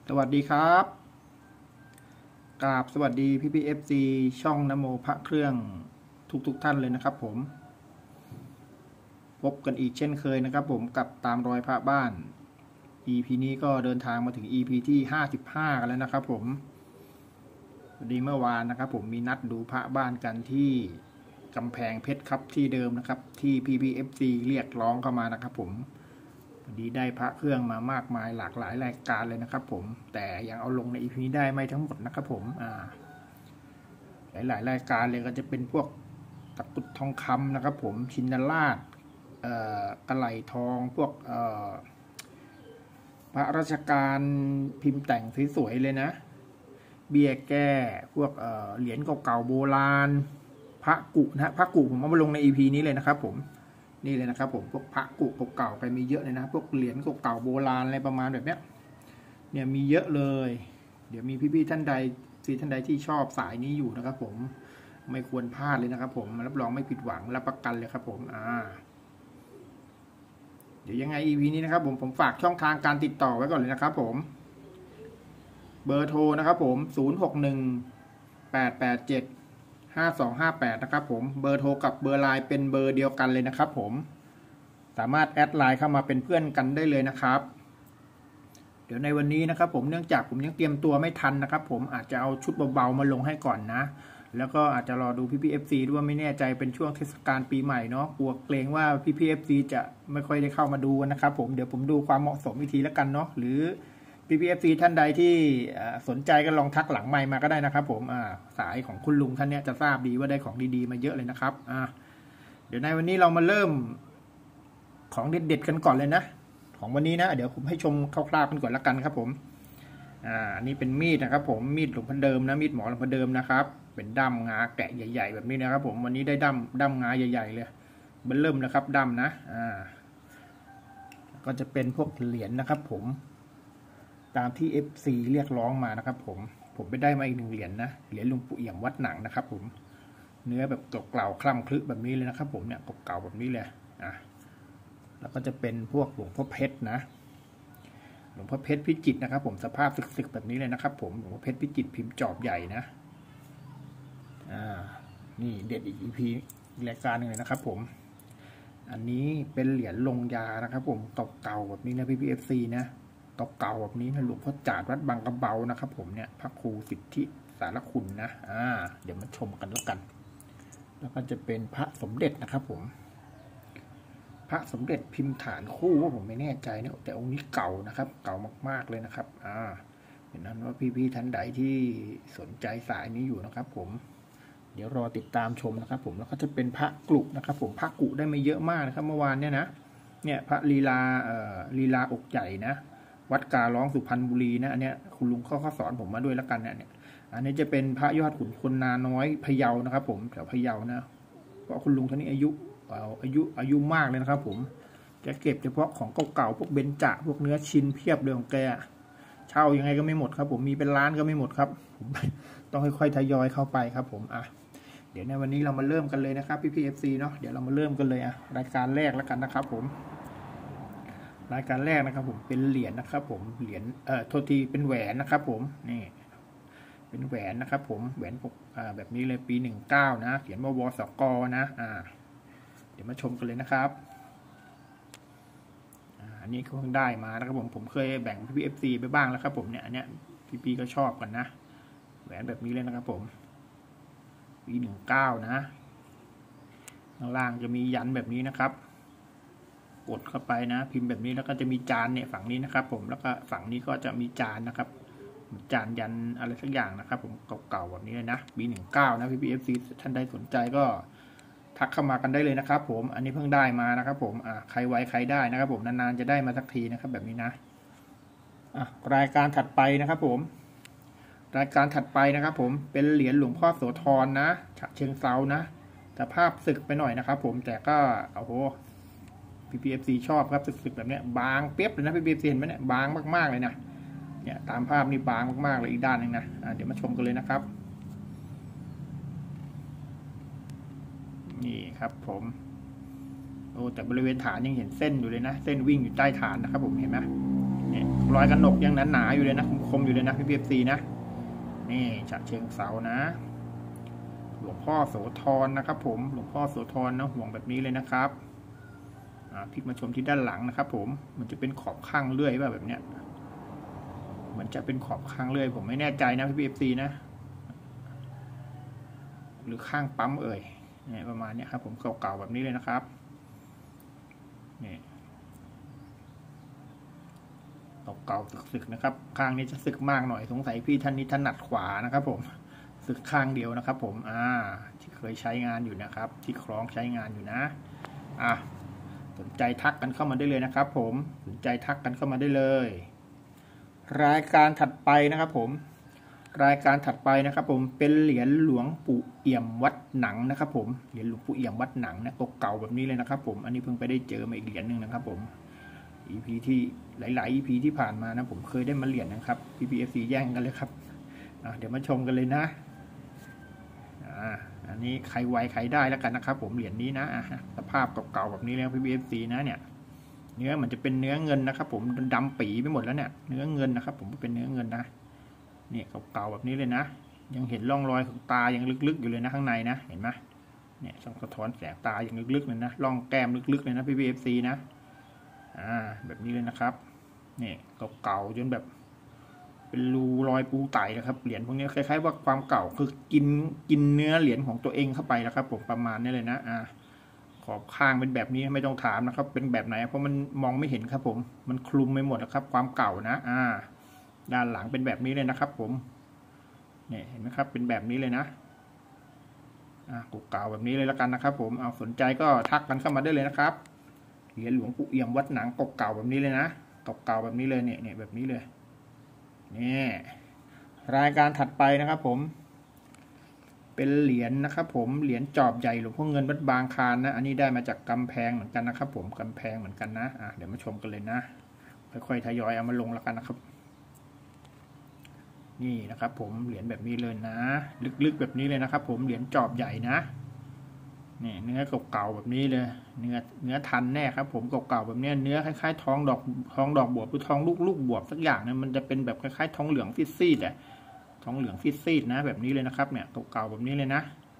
สวัสดีครับกราบสวัสดีพี่เอฟซีช่องนโมพระเครื่องทุกท่านเลยนะครับผมพบกันอีกเช่นเคยนะครับผมกับตามรอยพระบ้าน EP นี้ก็เดินทางมาถึง EP ที่55กันแล้วนะครับผมดีเมื่อวานนะครับผมมีนัดดูพระบ้านกันที่กำแพงเพชรครับที่เดิมนะครับที่ PPFC เรียกร้องเข้ามานะครับผมดีได้พระเครื่องมามากมายหลากหลายรายการเลยนะครับผมแต่ยังเอาลงใน EP นี้ได้ไม่ทั้งหมดนะครับผมหลายรายการเลยก็จะเป็นพวกตะกุดทองคำนะครับผมชินราชกระไหลทองพวกพระราชการพิมพ์แต่งสวยๆเลยนะเบี้ยแก้พวกเหรียญเก่าๆโบราณพระกุนะพระกุผมเอามาลงใน EP นี้เลยนะครับผมนี่เลยนะครับผมพวกพระกุเก่าๆไปมีเยอะเลยนะพวกเหรียญเก่าๆโบราณอะไรประมาณแบบเนี้ยเนี่ยมีเยอะเลยเดี๋ยวมีพี่ๆท่านใดที่ชอบสายนี้อยู่นะครับผมไม่ควรพลาดเลยนะครับผมรับรองไม่ผิดหวังรับประกันเลยครับผมเดี๋ยวยังไง EP นี้นะครับผมฝากช่องทางการติดต่อไว้ก่อนเลยนะครับผมเบอร์โทรนะครับผม0618875258นะครับผมเบอร์โทรกับเบอร์ไลน์เป็นเบอร์เดียวกันเลยนะครับผมสามารถแอดไลน์เข้ามาเป็นเพื่อนกันได้เลยนะครับเดี๋ยวในวันนี้นะครับผมเนื่องจากผมยังเตรียมตัวไม่ทันนะครับผมอาจจะเอาชุดเบาๆมาลงให้ก่อนนะแล้วก็อาจจะรอดูพี่ๆ FC ด้วยไม่แน่ใจเป็นช่วงเทศกาลปีใหม่เนาะกลัวเกรงว่าพี่ๆ FC จะไม่ค่อยได้เข้ามาดูนะครับผมเดี๋ยวผมดูความเหมาะสมอีกทีแล้วกันเนาะหรือพี่ๆ FC ท่านใดที่สนใจก็ลองทักหลังไมค์มาก็ได้นะครับผมสายของคุณลุงท่านเนี้ยจะทราบดีว่าได้ของดีๆมาเยอะเลยนะครับเดี๋ยวในวันนี้เรามาเริ่มของเด็ดๆกันก่อนเลยนะของวันนี้นะเดี๋ยวผมให้ชมคร่าวๆกันก่อนละกันครับผมอันนี้เป็นมีดนะครับผมมีดหลวงพ่อเดิมนะมีดหมอหลวงพ่อเดิมนะครับเป็นด้ามงาแกะใหญ่ๆแบบนี้นะครับผมวันนี้ได้ด้ามงาใหญ่ๆเลยเบิ่มเริ่มนะครับด้ามนะก็จะเป็นพวกเหรียญนะครับผมตามที่ FC เรียกร้องมานะครับผมไปได้มาอีก1เหรียญนะเหรียญหลวงปู่เอี่ยมวัดหนังนะครับผมเนื้อแบบเก่าๆคล่ำคลึแบบนี้เลยนะครับผมเนี่ยเก่าๆแบบนี้เลยแล้วก็จะเป็นพวกหลวงพ่อเพชรนะหลวงพ่อเพชรพิจิตรนะครับผมสภาพสึกๆแบบนี้เลยนะครับผมหลวงพ่อเพชรพิจิตรพิมพ์จอบใหญ่นะนี่เด็ดอีก EP รายการหนึ่งเลยนะครับผมอันนี้เป็นเหรียญลงยานะครับผมเก่าๆแบบนี้นะพี่ๆ FC นะเก่าๆแบบนี้นะหลวงพ่อจาดวัดบางกระเบานะครับผมเนี่ยพระครูสิทธิสารคุณนะเดี๋ยวมาชมกันแล้วกันแล้วก็จะเป็นพระสมเด็จนะครับผมพระสมเด็จพิมพ์ฐานคู่ว่าผมไม่แน่ใจนะแต่องค์นี้เก่านะครับเก่ามากๆเลยนะครับเห็นนั้นว่าพี่ๆท่านใดที่สนใจสายนี้อยู่นะครับผมเดี๋ยวรอติดตามชมนะครับผมแล้วก็จะเป็นพระกลุนะครับผมพระกุได้มาเยอะมากนะครับเมื่อวานเนี่ยพระลีลาอกใหญ่นะวัดกาล้องสุพรรณบุรีนะอันเนี้ยคุณลุงเขาสอนผมมาด้วยแล้วกันเนี่ยอันนี้จะเป็นพระยอดขุนพลนาน้อยพะเยานะครับผมแถวพะเยานะเพราะคุณลุงท่านนี้อายุมากเลยนะครับผมแกเก็บเฉพาะของเก่าๆพวกเบญจพวกเนื้อชิ้นเพียบเลยของแกเช่ายังไงก็ไม่หมดครับผมมีเป็นล้านก็ไม่หมดครับผมต้องค่อยๆทยอยเข้าไปครับผมเดี๋ยวในวันนี้เรามาเริ่มกันเลยนะครับพี่ FC เนาะเดี๋ยวเรามาเริ่มกันเลยรายการแรกแล้วกันนะครับผมรายการแรกนะครับผมเป็นเหรียญนะครับผมเหรียญโทษทีเป็นแหวนนะครับผมนี่เป็นแหวนนะครับผมแหวนแบบนี้เลยปี19นะเขียนว่าวสกนะเดี๋ยวมาชมกันเลยนะครับอันนี้เขาเพิ่งได้มานะครับผมเคยแบ่งพี่ FC ไปบ้างแล้วครับผมเนี่ยอันเนี้ยพี่ก็ชอบกันนะแหวนแบบนี้เลยนะครับผมปี19นะข้างล่างจะมียันแบบนี้นะครับกดเข้าไปนะพิมพ์แบบนี้แล้วก็จะมีจานเนี่ยฝั่งนี้นะครับผมแล้วก็ฝั่งนี้ก็จะมีจานนะครับจานยันอะไรสักอย่างนะครับผมเก่าๆแบบนี้เลยนะปี19นะพี่ FC ท่านใดสนใจก็ทักเข้ามากันได้เลยนะครับผมอันนี้เพิ่งได้มานะครับผมใครไว้ใครได้นะครับผมนานๆจะได้มาสักทีนะครับแบบนี้นะรายการถัดไปนะครับผมรายการถัดไปนะครับผมเป็นเหรียญหลวงพ่อโสธรนะฉะเชิงเซานะแต่ภาพสึกไปหน่อยนะครับผมแต่ก็โอ้โหPPFC ชอบครับสึกๆแบบนี้บางเปียบเลยนะ PPFC เห็นไหมเนี่ยบางมากๆเลยนะเนี่ยตามภาพนี่บางมากๆเลยอีกด้านหนึ่งนะเดี๋ยวมาชมกันเลยนะครับนี่ครับผมโอ้แต่บริเวณฐานยังเห็นเส้นอยู่เลยนะเส้นวิ่งอยู่ใต้ฐานนะครับผมเห็นไหมเนี่ยรอยกระหนกยังหนาๆอยู่เลยนะคมๆอยู่เลยนะพี่PFCนะนี่ฉะเชิงเทรานะหลวงพ่อโสธรนะครับผมหลวงพ่อโสธรนะห่วงแบบนี้เลยนะครับพลิกมาชมที่ด้านหลังนะครับผมมันจะเป็นขอบข้างเลื่อยแบบเนี้ยมันจะเป็นขอบข้างเลื่อยผมไม่แน่ใจนะพี่PFCนะหรือข้างปั๊มเนี่ยประมาณนี้ครับผมเก่าๆแบบนี้เลยนะครับนี่เก่าๆสึกๆนะครับข้างนี้จะสึกมากหน่อยสงสัยพี่ท่านนี้ถนัดขวานะครับผมสึกข้างเดียวนะครับผมที่เคยใช้งานอยู่นะครับที่คล้องใช้งานอยู่นะสนใจทักกันเข้ามาได้เลยนะครับผมสนใจทักกันเข้ามาได้เลยรายการถัดไปนะครับผมรายการถัดไปนะครับผมเป็นเหรียญหลวงปู่เอี่ยมวัดหนังนะครับผมเหรียญหลวงปู่เอี่ยมวัดหนังนะเก่าแบบนี้เลยนะครับผมอันนี้เพิ่งไปได้เจอมาอีกเหรียญหนึ่งนะครับผม EP ที่หลายๆ EP ที่ผ่านมานะผมเคยได้มาเหรียญนะครับ PPFC แย่งกันเลยครับเดี๋ยวมาชมกันเลยนะอันนี้ใครไวใครได้แล้วกันนะครับผมเหรียญนี้นะสภาพเก่าๆแบบนี้แล้ว PPFC นะเนี่ยเนื้อมันจะเป็นเนื้อเงินนะครับผมดำปีไปหมดแล้วเนี่ยเนื้อเงินนะครับผมเป็นเนื้อเงินนะเนี่ยเก่าๆแบบนี้เลยนะยังเห็นร่องรอยของตายังลึกๆอยู่เลยนะข้างในนะเห็นไหมเนี่ยช่องสะท้อนแสงตายังลึกๆเลยนะร่องแก้มลึกๆเลยนะ PPFC นะแบบนี้เลยนะครับเนี่ยเก่าๆจนแบบเป็นรูรอยปูไตนะครับเหรียญพวกนี้คล้ายๆว่าความเก่าคือกินเนื้อเหรียญของตัวเองเข้าไปแล้วครับผมประมาณนี้เลยนะขอบข้างเป็นแบบนี้ไม่ต้องถามนะครับเป็นแบบไหนเพราะมันมองไม่เห็นครับผมมันคลุมไปหมดนะครับความเก่านะด้านหลังเป็นแบบนี้เลยนะครับผมเนี่ยเห็นไหมครับเป็นแบบนี้เลยนะเก่าแบบนี้เลยแล้วกันนะครับผมเอาสนใจก็ทักกันเข้ามาได้เลยนะครับเหรียญหลวงปู่เอี่ยมวัดหนังเก่าแบบนี้เลยนะเก่าแบบนี้เลยเนี่ยแบบนี้เลยนี่รายการถัดไปนะครับผมเป็นเหรียญนะครับผมเหรียญจอบใหญ่หลวงพ่อเงินวัดบางคลานนะอันนี้ได้มาจากกำแพงเหมือนกันนะครับผมกำแพงเหมือนกันนะเดี๋ยวมาชมกันเลยนะค่อยๆทยอยเอามาลงแล้วกันนะครับนี่นะครับผมเหรียญแบบนี้เลยนะลึกๆแบบนี้เลยนะครับผมเหรียญจอบใหญ่นะนี่เนื้อเก่าๆแบบนี้เลยเนื้อทันแน่ครับผมเก่าๆแบบนี้เนื้อคล้ายๆท้องดอกบวบหรือท้องลูกบวบสักอย่างเนี่ยมันจะเป็นแบบคล้ายๆท้องเหลืองซีดท้องเหลืองซีดนะแบบนี้เลยนะครับเนี่ยเก่าๆแบบนี้เลยนะ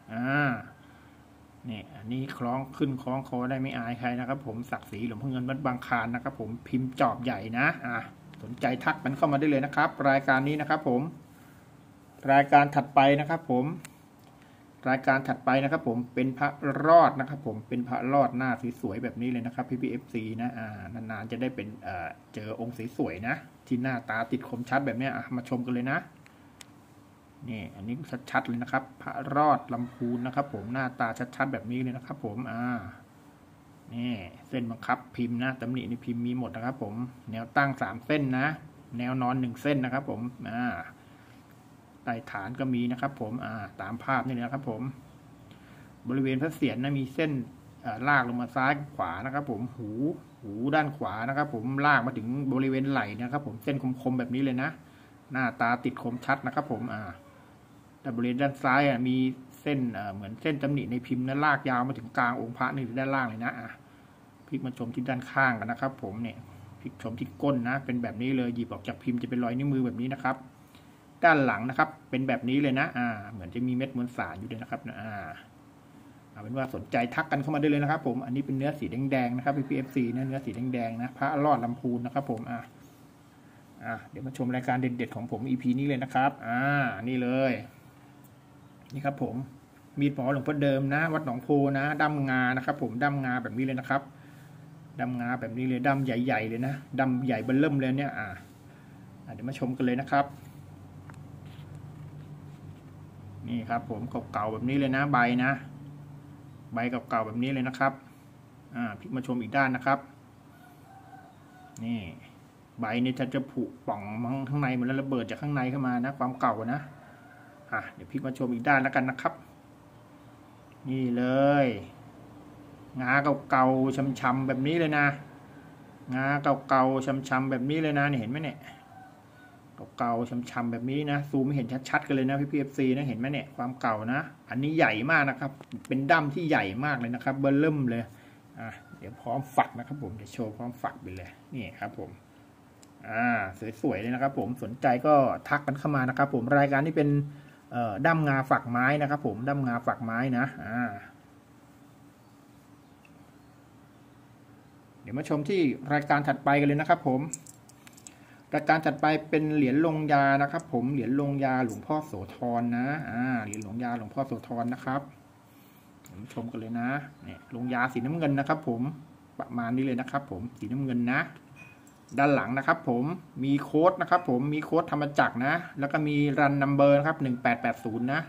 นี่อันนี้คล้องขึ้นคล้องคอได้ไม่อายใครนะครับผมศักดิ์ศรีหลวงพ่อเงินวัดบางคลานนะครับผมพิมพ์จอบใหญ่นะสนใจทักมันเข้ามาได้เลยนะครับรายการนี้นะครับผมรายการถัดไปนะครับผมรายการถัดไปนะครับผมเป็นพระรอดนะครับผมเป็นพระรอดหน้าสวยๆแบบนี้เลยนะครับPPFCนะนานๆจะได้เป็นเจอองค์สวยๆนะที่หน้าตาติดคมชัดแบบนี้มาชมกันเลยนะนี่อันนี้ชัดๆเลยนะครับพระรอดลำพูนนะครับผมหน้าตาชัดๆแบบนี้เลยนะครับผมนี่เส้นบังคับพิมพ์นะตำหนิในพิมพ์มีหมดนะครับผมแนวตั้ง3เส้นนะแนวนอน1เส้นนะครับผมใต้ฐานก็มีนะครับผมตามภาพนี่นะครับผมบริเวณพระเศียรนะมีเส้นลากลงมาซ้ายขวานะครับผมหูด้านขวานะครับผมลากมาถึงบริเวณไหล่นะครับผมเส้นคมๆแบบนี้เลยนะหน้าตาติดคมชัดนะครับผมแต่บริเวณด้านซ้ายมีเส้นเหมือนเส้นตำหนิในพิมพ์นะลากยาวมาถึงกลางองค์พระนี่ด้านล่างเลยนะพลิกมาชมที่ด้านข้างกันนะครับผมเนี่ยพลิกชมที่ก้นนะเป็นแบบนี้เลยหยิบออกจากพิมพ์จะเป็นรอยนิ้วมือแบบนี้นะครับด้านหลังนะครับเป็นแบบนี้เลยนะเหมือนจะมีเม็ดมวลสารอยู่ด้วยนะครับเอาเป็นว่าสนใจทักกันเข้ามาได้เลยนะครับผมอันนี้เป็นเนื้อสีแดงๆนะครับ PPFC เนื้อสีแดงๆนะพระรอดลำพูนนะครับผมเดี๋ยวมาชมรายการเด็ดๆของผม EP นี้เลยนะครับนี่เลยนี่ครับผมมีดหมอหลวงพ่อเดิมนะวัดหนองโพนะดำงานะครับผมดำงาแบบนี้เลยนะครับดำงาแบบนี้เลยดำใหญ่ๆเลยนะดำใหญ่เบิ่มเลยเนี่ยเดี๋ยวมาชมกันเลยนะครับนี่ครับผมเก่าๆแบบนี้เลยนะใบนะใบเก่าๆแบบนี้เลยนะครับพลิกมาชมอีกด้านนะครับนี่ใบนี่จะผุป่องข้างในมันแล้วระเบิดจากข้างในเข้ามานะความเก่านะเดี๋ยวพลิกมาชมอีกด้านแล้วกันนะครับนี่เลยงาเก่าๆช้ำๆแบบนี้เลยนะงาเก่าๆช้ำๆแบบนี้เลยนะนี่เห็นไหมเนี่ยเก่าๆช้ำๆแบบนี้นะซูมไม่เห็นชัดๆกันเลยนะPPFCนะเห็นไหมเนี่ยความเก่านะอันนี้ใหญ่มากนะครับเป็นดั้มที่ใหญ่มากเลยนะครับเบอร์เริ่มเลยเดี๋ยวพร้อมฝักนะครับผมจะโชว์พร้อมฝักไปเลยนี่ครับผมสวยๆเลยนะครับผมสนใจก็ทักกันเข้ามานะครับผมรายการนี้เป็นด้ามงาฝักไม้นะครับผมด้ามงาฝักไม้นะเดี๋ยวมาชมที่รายการถัดไปกันเลยนะครับผมรายการถัดไปเป็นเหรียญลงยานะครับผมเหรียญลงยาหลวงพ่อโสธรนะเหรียญลงยาหลวงพ่อโสธรนะครับมาชมกันเลยนะเนี่ยลงยาสีน้ำเงินนะครับผมประมาณนี้เลยนะครับผมสีน้ำเงินนะด้านหลังนะครับผมมีโค้ดนะครับผมมีโค้ดธรรมจักรนะแล้วก็มีรันนัมเบอร์นะครับ1880นะ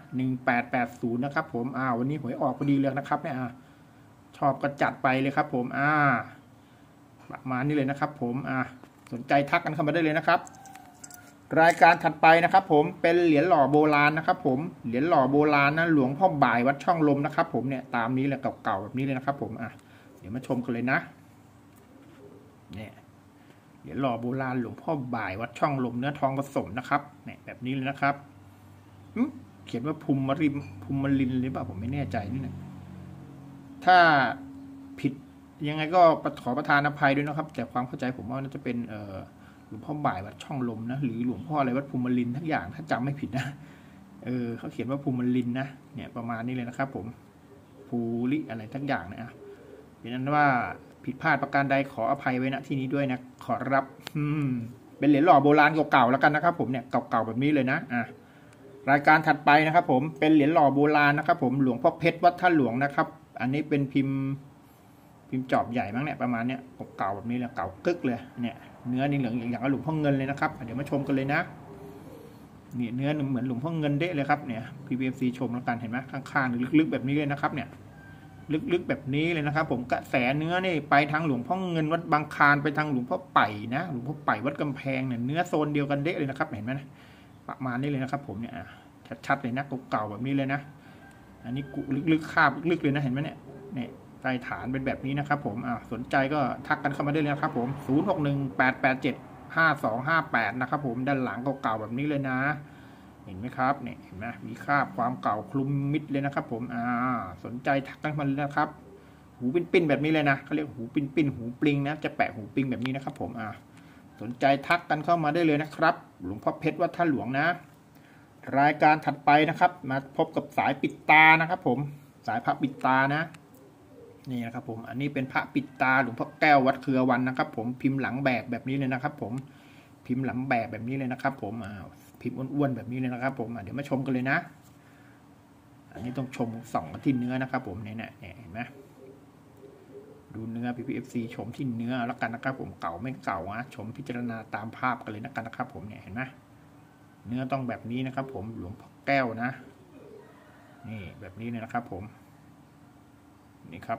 1880นะครับผมวันนี้หวยออกพอดีเลยนะครับเนี่ยชอบก็จัดไปเลยครับผมประมาณนี้เลยนะครับผมสนใจทักกันเข้ามาได้เลยนะครับรายการถัดไปนะครับผมเป็นเหรียญหล่อโบราณนะครับผมเหรียญหล่อโบราณนะหลวงพ่อบ่ายวัดช่องลมนะครับผมเนี่ยตามนี้เลยเก่าๆแบบนี้เลยนะครับผมเดี๋ยวมาชมกันเลยนะเนี่ยเหรียญหล่อโบราณหลวงพ่อบ่ายวัดช่องลมเนื้อทองผสมนะครับเนี่ยแบบนี้เลยนะครับเขียนว่าภูมิลินหรือเปล่าผมไม่แน่ใจนี่นะถ้าผิดยังไงก็ขอประทานอภัยด้วยนะครับแต่ความเข้าใจผมว่าน่าจะเป็นหลวงพ่อบ่ายวัดช่องลมนะหรือหลวงพ่ออะไรวัดภูมิลินทั้งอย่างถ้าจำไม่ผิดนะเขาเขียนว่าภูมิลินนะเนี่ยประมาณนี้เลยนะครับผมภูริอะไรทั้งอย่างนะเพราะนั้นว่าผิดพลาดประการใดขออภัยไว้ณที่นี้ด้วยนะขอรับเป็นเหรียญหล่อโบราณเก่าๆแล้วกันนะครับผมเนี่ยเก่าๆแบบนี้เลยนะรายการถัดไปนะครับผมเป็นเหรียญหล่อโบราณนะครับผมหลวงพ่อเพชรวัดท่าหลวงนะครับอันนี้เป็นพิมพ์จอบใหญ่มั้งเนี่ยประมาณเนี้ยเก่าแบบนี้เลยเก่ากึกเลยเนี่ยเนื้อนี่เหลืองอย่างกับหลวงพ่อเงินเลยนะครับเดี๋ยวมาชมกันเลยนะนี่เนื้อเหมือนหลวงพ่อเงินเด้เลยครับเนี่ย PBFC ชมแล้วกันเห็นไหมข้างๆลึกๆแบบนี้เลยนะครับเนี่ยลึกๆแบบนี้เลยนะครับผมกระแสเนื้อนี่ไปทางหลวงพ่อเงินวัดบางคลานไปทางหลวงพ่อไป่นะหลวงพ่อไป่วัดกำแพงเนี่ยเนื้อโซนเดียวกันเด้เลยนะครับเห็นไหมนะประมาณนี้เลยนะครับผมเนี่ยชัดๆเลยนะเก่าๆแบบนี้เลยนะอันนี้ลึกๆคาบลึกๆเลยนะเห็นไหมเนี่ยใต้ฐานเป็นแบบนี้นะครับผมสนใจก็ทักกันเข้ามาได้เลยนะครับผม0618875258นะครับผมด้านหลังเก่าๆแบบนี้เลยนะเห็นไหมครับเนี่ยเห็นไหมมีคราบความเก่าคลุมมิดเลยนะครับผมสนใจทักกันมาเลยนะครับหูปิ้นๆแบบนี้เลยนะเขาเรียกหูปิ้นหูปลิงนะจะแปะหูปลิงแบบนี้นะครับผมสนใจทักกันเข้ามาได้เลยนะครับหลวงพ่อเพชรวัดท่าหลวงนะรายการถัดไปนะครับมาพบกับสายปิดตานะครับผมสายพระปิดตานะนี่นะครับผมอันนี้เป็นพระปิดตาหลวงพ่อแก้ววัดเครือวันนะครับผมพิมพ์หลังแบบนี้เลยนะครับผมพิมพ์หลังแบบนี้เลยนะครับผมพิมพ์อ้วนๆแบบนี้เลยนะครับผมเดี๋ยวมาชมกันเลยนะอันนี้ต้องชมส่องที่เนื้อนะครับผมเนี่ยเห็นไหมดูเนื้อ PPFC ชมที่เนื้อแล้วกันนะครับผมเก่าไม่เก่านะชมพิจารณาตามภาพกันเลยนะครับผมเนี่ยเห็นไหมเนื้อต้องแบบนี้นะครับผมหลวงพ่อแก้วนะนี่แบบนี้เลยนะครับผมนี่ครับ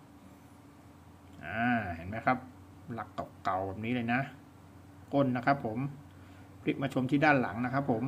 เห็นไหมครับหลักเก่าๆแบบนี้เลยนะก้นนะครับผมพลิกมาชมที่ด้านหลังนะครับผม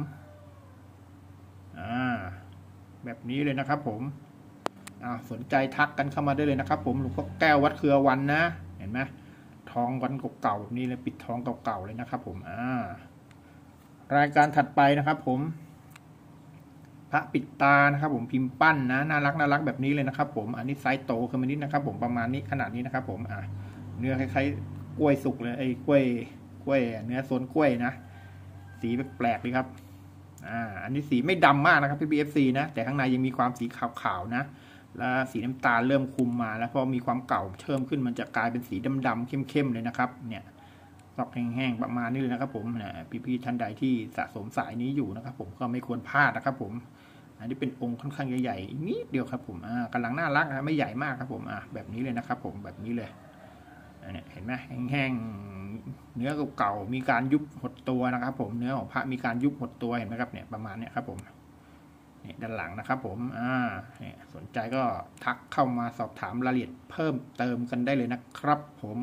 แบบนี้เลยนะครับผมสนใจทักกันเข้ามาได้เลยนะครับผมหลวงพ่อแก้ววัดเครือวันนะเห็นไหมทองวันเก่าๆแบบนี้เลยปิดทองเก่าๆเลยนะครับผมรายการถัดไปนะครับผมพระปิดตานะครับผมพิมพ์ปั้นนะน่ารักแบบนี้เลยนะครับผมอันนี้ไซส์โตขึ้นมานิดนะครับผมประมาณนี้ขนาดนี้นะครับผมเนื้อคล้ายๆกล้วยสุกเลยกล้วยเนื้อโซนกล้วยนะสีแปลกๆเลยครับอันนี้สีไม่ดำมากนะครับ PBFC นะแต่ข้างในยังมีความสีขาวๆนะแล้วสีน้ำตาลเริ่มคุมมาแล้วพอมีความเก่าเพิ่มขึ้นมันจะกลายเป็นสีดำๆเข้มๆเลยนะครับเนี่ยซอกแห้งๆประมาณนี้เลยนะครับผมพี่ๆท่านใดที่สะสมสายนี้อยู่นะครับผมก็ไม่ควรพลาดนะครับผมอันนี้เป็นองค์ค่อนข้างใหญ่ๆนิดเดียวครับผมกำลังน่ารักนะไม่ใหญ่มากครับผมแบบนี้เลยนะครับผมแบบนี้เลยเนี่ยเห็นไหมแห้งๆเนื้อเก่าๆมีการยุบหดตัวนะครับผมเนื้อของพระมีการยุบหดตัวเห็นไหมครับเนี่ยประมาณเนี้ยครับผมเนี่ยด้านหลังนะครับผมเนี่ยสนใจก็ทักเข้ามาสอบถามรายละเอียดเพิ่มเติมกันได้เลยนะครับผม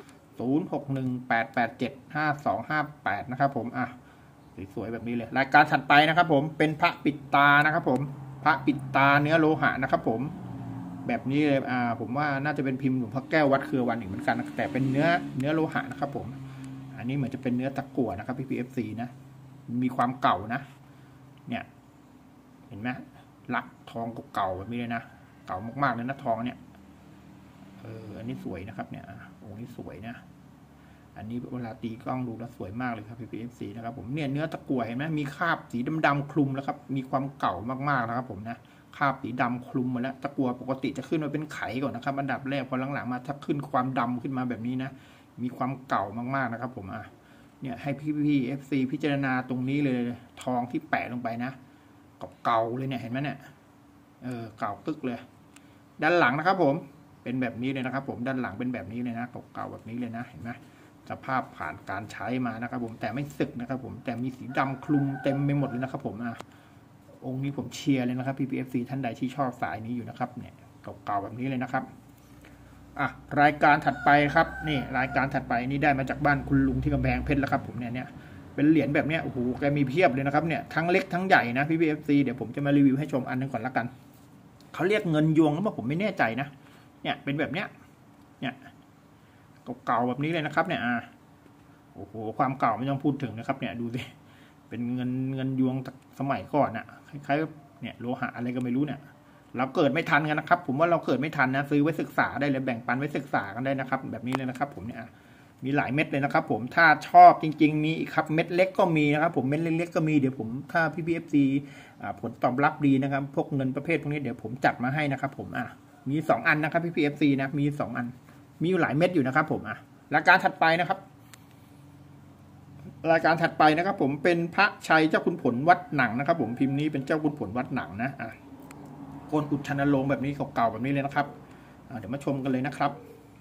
0618875258นะครับผมสวยๆแบบนี้เลยรายการถัดไปนะครับผมเป็นพระปิดตานะครับผมพระปิดตาเนื้อโลหะนะครับผมแบบนี้เลยผมว่าน่าจะเป็นพิมพ์หลวงพ่อแก้ววัดเครือวันอีกเหมือนกันแต่เป็นเนื้อโลหะนะครับผมอันนี้เหมือนจะเป็นเนื้อตะกั่วนะครับ PPFC นะมีความเก่านะเนี่ยเห็นไหมลักทองเก่าแบบนี้เลยนะเก่ามากๆเลยนะทองเนี่ยอันนี้สวยนะครับเนี่ยองค์นี้สวยนะอันนี้เวลาตีกล้องดูแล้วสวยมากเลยครับ PPFC นะครับผมเนี่ยเนื้อตะกั่วเห็นไหมมีคราบสีดำๆคลุมแล้วครับมีความเก่ามากๆนะครับผมนะคราบสีดำคลุมมาแล้วตะกั่วปกติจะขึ้นมาเป็นไขก่อนนะครับอันดับแรกพอหลังๆมาถ้าขึ้นความดำขึ้นมาแบบนี้นะมีความเก่ามากๆนะครับผมเนี่ยให้PPFC พิจารณาตรงนี้เลยทองที่แปะลงไปนะเก่าเลยเนี่ยเห็นไหมเนี่ยเก่าตึกเลยด้านหลังนะครับผมเป็นแบบนี้เลยนะครับผมด้านหลังเป็นแบบนี้เลยนะเก่าๆแบบนี้เลยนะเห็นไหมสภาพผ่านการใช้มานะครับผมแต่ไม่สึกนะครับผมแต่มีสีดำคลุมเต็มไปหมดเลยนะครับผมองค์นี้ผมเชียร์เลยนะครับ PPFC ท่านใดที่ชอบสายนี้อยู่นะครับเนี่ยเก่าๆแบบนี้เลยนะครับรายการถัดไปครับนี่รายการถัดไปนี่ได้มาจากบ้านคุณลุงที่กำแพงเพชรแล้วครับผมเนี่ยเป็นเหรียญแบบเนี้ยโอ้โหแกมีเพียบเลยนะครับเนี่ยทั้งเล็กทั้งใหญ่นะ PPFC เดี๋ยวผมจะมารีวิวให้ชมอันนึงก่อนละกันเขาเรียกเงินยวงหรือเปล่าผมไม่แน่ใจนะเนี่ยเป็นแบบเนี้ยเนี่ยเก่าๆแบบนี้เลยนะครับเนี่ยโอ้โหความเก่าไม่ต้องพูดถึงนะครับเนี่ยดูสิเป็นเงินยวงสมัยก่อนคล้ายๆเนี่ยโลหะอะไรก็ไม่รู้เนี่ยเราเกิดไม่ทันกันนะครับผมว่าเราเกิดไม่ทันนะซื้อไว้ศึกษาได้เลยแบ่งปันไว้ศึกษากันได้นะครับแบบนี้เลยนะครับผมเนี่ยมีหลายเม็ดเลยนะครับผมถ้าชอบจริงๆมีครับเม็ดเล็กก็มีนะครับผมเม็ดเล็กๆก็มีเดี๋ยวผมถ้า PPFC ผลตอบรับดีนะครับพวกเงินประเภทพวกนี้เดี๋ยวผมจัดมาให้นะครับผมมี2อันนะครับ PPFC นะมี2อันมีอยู่หลายเม็ดอยู่นะครับผมรายการถัดไปนะครับรายการถัดไปนะครับผมเป็นพระชัยเจ้าคุณผลวัดหนังนะครับผมพิมพ์นี้เป็นเจ้าคุณผลวัดหนังนะก้นอุดชันโลงแบบนี้เก่าๆแบบนี้เลยนะครับเดี๋ยวมาชมกันเลยนะครับ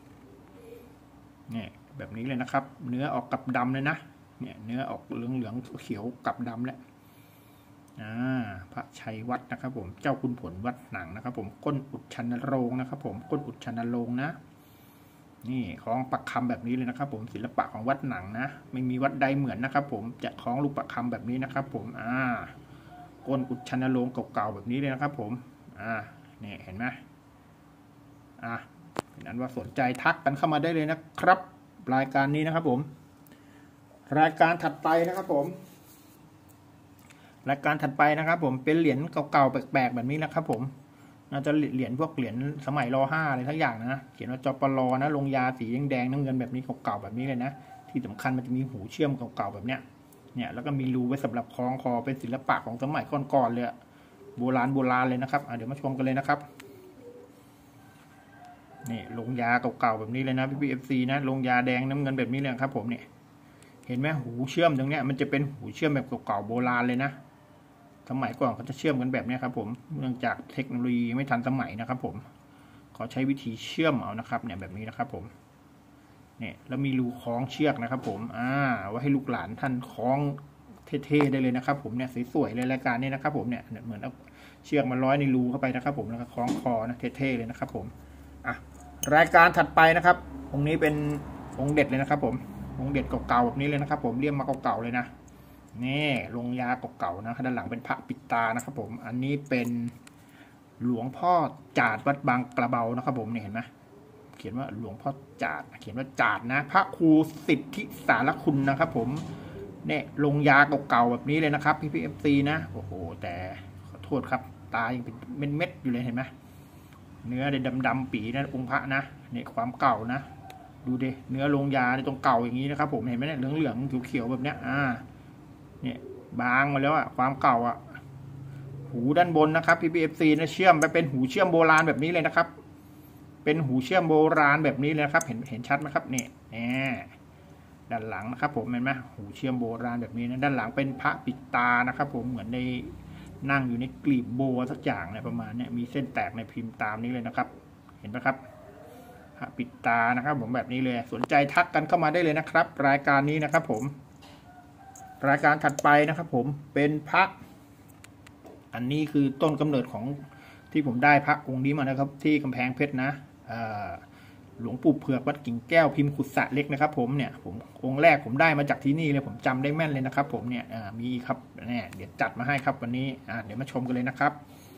เนี่ยแบบนี้เลยนะครับเนื้อออกกับดำเลยนะเนี่ยเนื้อออกเหลืองๆเขียวกับดำแล้วพระชัยวัดนะครับผมเจ้าคุณผลวัดหนังนะครับผมก้นอุดชันโลงนะครับผมก้นอุดชันโลงนะนี่คล้องปักคำแบบนี้เลยนะครับผมศิลปะของวัดหนังนะไม่มีวัดใดเหมือนนะครับผมจะคล้องลูกปักคำแบบนี้นะครับผมก้นอุดชันโลงเก่าๆแบบนี้เลยนะครับผมนี่เห็นไหมเห็นนั้นว่าสนใจทักกันเข้ามาได้เลยนะครับรายการนี้นะครับผมรายการถัดไปนะครับผมรายการถัดไปนะครับผมเป็นเหรียญเก่าๆแปลกๆแบบนี้นะครับผมน่าจะเหรียญพวกเหรียญสมัยร.5อะไรทั้งอย่างนะเขียนว่าจปรนะลงยาสีแดงๆน้ำเงินแบบนี้เก่าๆแบบนี้เลยนะที่สำคัญมันจะมีหูเชื่อมเก่าๆแบบเนี้ยเนี่ยแล้วก็มีรูไว้สำหรับคล้องคอเป็นศิลปะของสมัยก่อนๆเลยโบราณเลยนะครับเดี๋ยวมาชมกันเลยนะครับนี่ลงยาเก่าๆแบบนี้เลยนะ PPFC นะลงยาแดงน้ำเงินแบบนี้เลยครับผมเนี่ยเห็นไหมหูเชื่อมตรงเนี้ยมันจะเป็นหูเชื่อมแบบเก่าๆโบราณเลยนะสมัยก่อนเขาจะเชื่อมกันแบบนี้ครับผมเนื่องจากเทคโนโลยีไม่ทันสมัยนะครับผมเขาใช้วิธีเชื่อมเอานะครับเนี่ยแบบนี้นะครับผมเนี่ยแล้วมีรูคล้องเชือกนะครับผมไว้ให้ลูกหลานท่านคล้องเท่ๆได้เลยนะครับผมเนี่ยสวยๆเลยรายการนี้นะครับผมเนี่ยเหมือนเอาเชือกมาร้อยในรูเข้าไปนะครับผมแล้วก็คล้องคอนะเท่ๆเลยนะครับผมรายการถัดไปนะครับองค์นี้เป็นองค์เด็ดเลยนะครับผมองค์เด็ดเก่าๆแบบนี้เลยนะครับผมเรียกมาเก่าๆเลยนะนี่ลงยาเก่าๆนะด้านหลังเป็นพระปิดตานะครับผมอันนี้เป็นหลวงพ่อจาดวัดบางกระเบานะครับผมเนี่ยเห็นไหมเขียนว่าหลวงพ่อจาดเขียนว่าจาดนะพระครูสิทธิสารคุณนะครับผมเนี่ยลงยาเก่าๆแบบนี้เลยนะครับ PPFC นะโอ้โหแต่ขอโทษครับตายังเป็นเม็ดอยู่เลยเห็นไหมเนื้อดำๆปีนะองค์พระนะเนี่ยความเก่านะดูดิเนื้อลงยาในตรงเก่าอย่างนี้นะครับผมเห็นไหมเนี่ยเหลืองๆเขียวๆแบบเนี้ยเนี่ยบางมาแล้วความเก่าหูด้านบนนะครับ PPFC นะเชื่อมไปเป็นหูเชื่อมโบราณแบบนี้เลยนะครับเป็นหูเชื่อมโบราณแบบนี้เลยครับเห็นชัดไหมครับเนี่ยด้านหลังนะครับผมเห็นไหมหูเชื่อมโบราณแบบนี้นะด้านหลังเป็นพระปิดตานะครับผมเหมือนในนั่งอยู่ในกลีบโบสักอย่างเนี่ยประมาณนี้มีเส้นแตกในพิมพ์ตามนี้เลยนะครับเห็นไหมครับพระปิดตานะครับผมแบบนี้เลยสนใจทักกันเข้ามาได้เลยนะครับรายการนี้นะครับผมรายการถัดไปนะครับผมเป็นพระอันนี้คือต้นกำเนิดของที่ผมได้พระองค์นี้มานะครับที่กำแพงเพชรนะหลวงปู่เผือกวัดกิ่งแก้วพิมพ์ขุดสะเล็กนะครับผมเนี่ยองค์แรกผมได้มาจากที่นี่เลยผมจำได้แม่นเลยนะครับผมเนี่ยมีครับเนี่ยเดี๋ยวจัดมาให้ครับวันนี้เดี๋ยวมาชมกันเลยนะครับ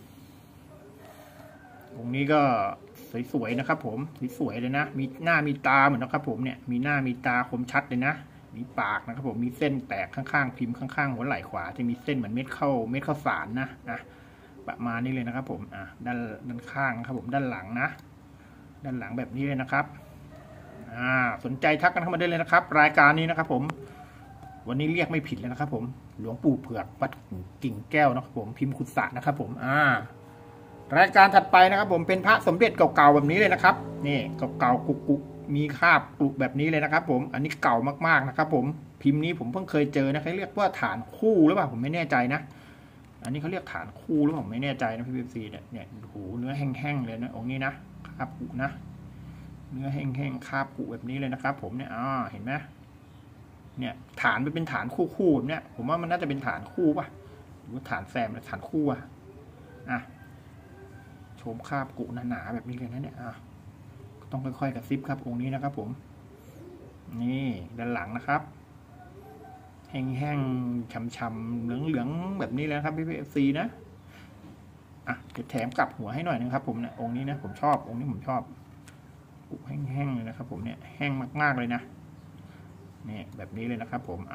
องค์นี้ก็สวยๆนะครับผมสวยๆเลยนะมีหน้ามีตาเหมือนนะครับผมเนี่ยมีหน้ามีตาคมชัดเลยนะมีปากนะครับผมมีเส้นแตกข้างๆพิมพ์ข้างๆหัวไหล่ขวาจะมีเส้นเหมือนเม็ดข้าวสารนะประมาณนี้เลยนะครับผมด้านข้างนะครับผมด้านหลังนะด้านหลังแบบนี้เลยนะครับสนใจทักกันเข้ามาได้เลยนะครับรายการนี้นะครับผมวันนี้เรียกไม่ผิดเลยนะครับผมหลวงปู่เผือกวัดกิ่งแก้วนะครับผมพิมพ์ขุดสะนะครับผมรายการถัดไปนะครับผมเป็นพระสมเด็จเก่าๆแบบนี้เลยนะครับนี่เก่าๆกุกมีคราบกรุแบบนี้เลยนะครับผมอันนี้เก่ามากๆนะครับผมพิมพ์นี้ผมเพิ่งเคยเจอนะเขาเรียกว่าฐานคู่หรือเปล่าผมไม่แน่ใจนะอันนี้เขาเรียกฐานคู่หรือเปล่าไม่แน่ใจนะพี่พีซีเนี่ยโอ้โหเนื้อแห้งๆเลยนะองค์นี้นะคราบกุนะเนื้อแห้งๆคราบกุแบบนี้เลยนะครับผมเนี่ยเห็นไหมเนี่ยฐานเป็นฐานคู่แบบเนี้ยผมว่ามันน่าจะเป็นฐานคู่ป่ะหรือฐานแซมหรือฐานคู่ชมคราบกุหนาๆแบบนี้เลยนะเนี่ยต้องค่อยๆกระซิบครับองค์นี้นะครับผมนี่ด้านหลังนะครับแห้งๆช้ำๆเหลืองๆแบบนี้เลยครับพี่เอฟซีนะจะแถมกลับหัวให้หน่อยนะครับผมเนี่ยองค์นี้นะผมชอบองค์นี้ผมชอบกุแห้งๆเลยนะครับผมเนี่ยแห้งมากๆเลยนะนี่แบบนี้เลยนะครับผม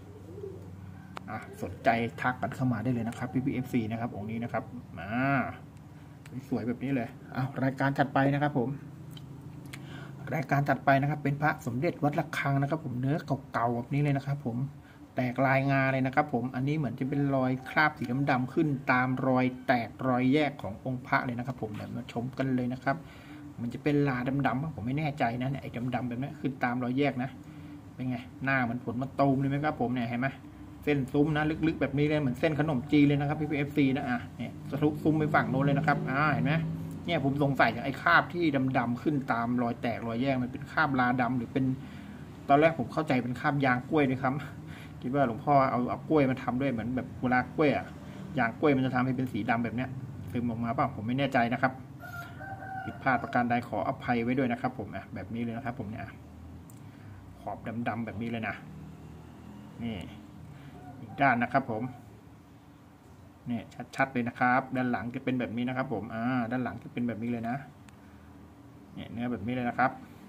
สนใจทักกันเข้ามาได้เลยนะครับพี่เอฟซีนะครับองค์นี้นะครับสวยแบบนี้เลยรายการถัดไปนะครับผมรายการถัดไปนะครับเป็นพระสมเด็จวัดระฆังนะครับผมเนื้อเก่าๆแบบนี้เลยนะครับผมแตกลายงาเลยนะครับผมอันนี้เหมือนจะเป็นรอยคราบสีดำๆขึ้นตามรอยแตกรอยแยกขององค์พระเลยนะครับผมเดี๋ยวมาชมกันเลยนะครับมันจะเป็นลาดำๆผมไม่แน่ใจนะเนี่ยไอ้ดำๆแบบนี้ขึ้นตามรอยแยกนะเป็นไงหน้ามันผลมาตูมเลยไหมครับผมเนี่ยเห็นไหมเส้นซุ้มนะลึกๆแบบนี้เลยเหมือนเส้นขนมจีนเลยนะครับพี่เอฟซีนะเนี่ยทะลุซุ้มไปฝั่งโน้นเลยนะครับเห็นไหมเนี่ยผมสงสัยไอ้คราบที่ดำๆขึ้นตามรอยแตกรอยแยกมันเป็นคราบลาดำหรือเป็นตอนแรกผมเข้าใจเป็นคราบยางกล้วยด้วยครับคิดว่าหลวงพ่อเอากล้วยมาทำด้วยเหมือนแบบเวลากล้วยยางกล้วยมันจะทำให้เป็นสีดำแบบเนี้ยซึมออกมาเปล่าผมไม่แน่ใจนะครับผิดพลาดประการใดขออภัยไว้ด้วยนะครับผมแบบนี้เลยนะครับผมเนี่ยขอบดำๆแบบนี้เลยนะนี่อีกด้านนะครับผมเนี่ยชัดๆเลยนะครับด้านหลังจะเป็นแบบนี้นะครับผมด้านหลังจะเป็นแบบนี้เลยนะเนี่ยเนื้อแบบนี้เลยนะครับ